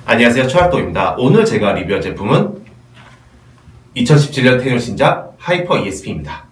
안녕하세요, 최학도입니다. 오늘 제가 리뷰할 제품은 2017년 테뉴 신작 하이퍼 ESP입니다.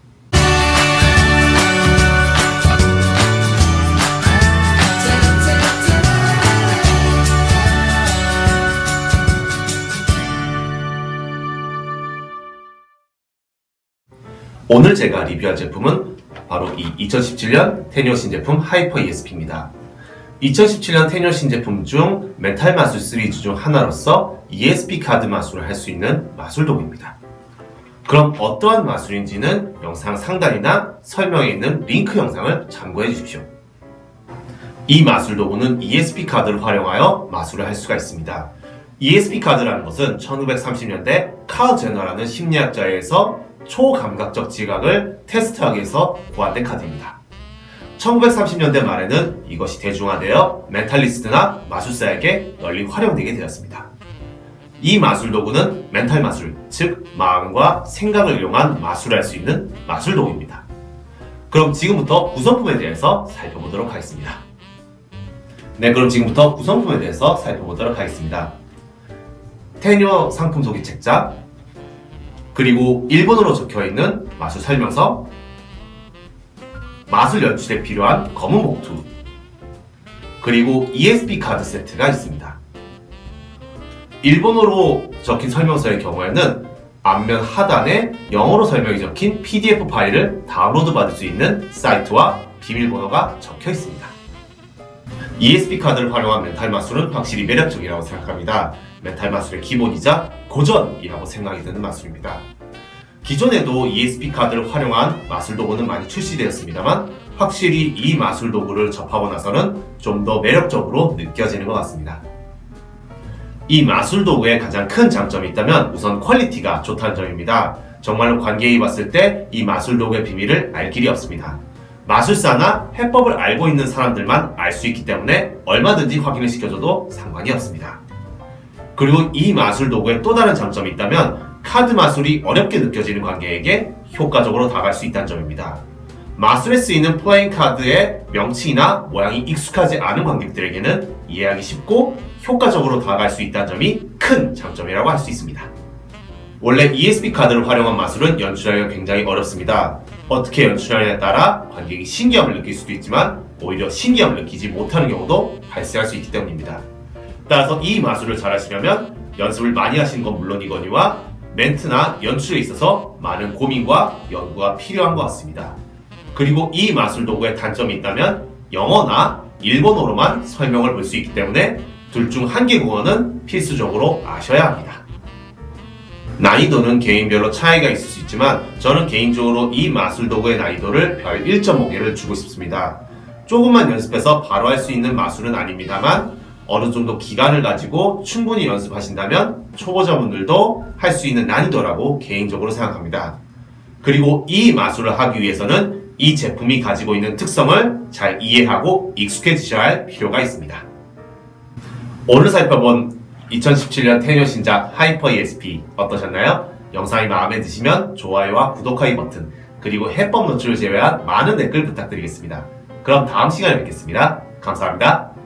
오늘 제가 리뷰할 제품은 바로 이 2017년 테뉴 신제품 하이퍼 ESP입니다. 2017년 테뉴 신제품 중 메탈 마술 시리즈 중 하나로서 ESP 카드 마술을 할 수 있는 마술 도구입니다. 그럼 어떠한 마술인지는 영상 상단이나 설명에 있는 링크 영상을 참고해 주십시오. 이 마술 도구는 ESP 카드를 활용하여 마술을 할 수가 있습니다. ESP 카드라는 것은 1930년대 카르 제너라는 심리학자에 의해서 초감각적 지각을 테스트하기 위해서 고안된 카드입니다. 1930년대 말에는 이것이 대중화되어 멘탈리스트나 마술사에게 널리 활용되게 되었습니다. 이 마술 도구는 멘탈 마술, 즉 마음과 생각을 이용한 마술을 할 수 있는 마술 도구입니다. 그럼 지금부터 구성품에 대해서 살펴보도록 하겠습니다. 그럼 지금부터 구성품에 대해서 살펴보도록 하겠습니다. 테뉴 상품 소개 책자, 그리고 일본어로 적혀있는 마술 설명서, 마술 연출에 필요한 검은 목투, 그리고 ESP 카드 세트가 있습니다. 일본어로 적힌 설명서의 경우에는 앞면 하단에 영어로 설명이 적힌 PDF 파일을 다운로드 받을 수 있는 사이트와 비밀번호가 적혀 있습니다. ESP 카드를 활용한 멘탈 마술은 확실히 매력적이라고 생각합니다. 멘탈 마술의 기본이자 고전이라고 생각이 드는 마술입니다. 기존에도 ESP 카드를 활용한 마술 도구는 많이 출시되었습니다만 확실히 이 마술 도구를 접하고 나서는 좀 더 매력적으로 느껴지는 것 같습니다. 이 마술 도구의 가장 큰 장점이 있다면 우선 퀄리티가 좋다는 점입니다. 정말로 관객이 봤을 때 이 마술 도구의 비밀을 알 길이 없습니다. 마술사나 해법을 알고 있는 사람들만 알 수 있기 때문에 얼마든지 확인을 시켜줘도 상관이 없습니다. 그리고 이 마술 도구의 또 다른 장점이 있다면 카드 마술이 어렵게 느껴지는 관객에게 효과적으로 다가갈 수 있다는 점입니다. 마술에 쓰이는 플레잉 카드의 명칭이나 모양이 익숙하지 않은 관객들에게는 이해하기 쉽고 효과적으로 다가갈 수 있다는 점이 큰 장점이라고 할 수 있습니다. 원래 ESP 카드를 활용한 마술은 연출하기가 굉장히 어렵습니다. 어떻게 연출하느냐에 따라 관객이 신기함을 느낄 수도 있지만 오히려 신기함을 느끼지 못하는 경우도 발생할 수 있기 때문입니다. 따라서 이 마술을 잘 하시려면 연습을 많이 하시는 건 물론이거니와 멘트나 연출에 있어서 많은 고민과 연구가 필요한 것 같습니다. 그리고 이 마술 도구의 단점이 있다면 영어나 일본어로만 설명을 볼 수 있기 때문에 둘 중 한 개국어는 필수적으로 아셔야 합니다. 난이도는 개인별로 차이가 있을 수 있지만 저는 개인적으로 이 마술 도구의 난이도를 별 1.5개를 주고 싶습니다. 조금만 연습해서 바로 할 수 있는 마술은 아닙니다만 어느 정도 기간을 가지고 충분히 연습하신다면 초보자분들도 할 수 있는 난이도라고 개인적으로 생각합니다. 그리고 이 마술을 하기 위해서는 이 제품이 가지고 있는 특성을 잘 이해하고 익숙해지셔야 할 필요가 있습니다. 오늘 살펴본 2017년 테뉴 신작 하이퍼 ESP 어떠셨나요? 영상이 마음에 드시면 좋아요와 구독하기 버튼, 그리고 해법 노출을 제외한 많은 댓글 부탁드리겠습니다. 그럼 다음 시간에 뵙겠습니다. 감사합니다.